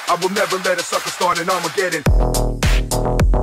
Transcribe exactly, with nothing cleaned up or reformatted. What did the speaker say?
I will never let a sucker start an Armageddon.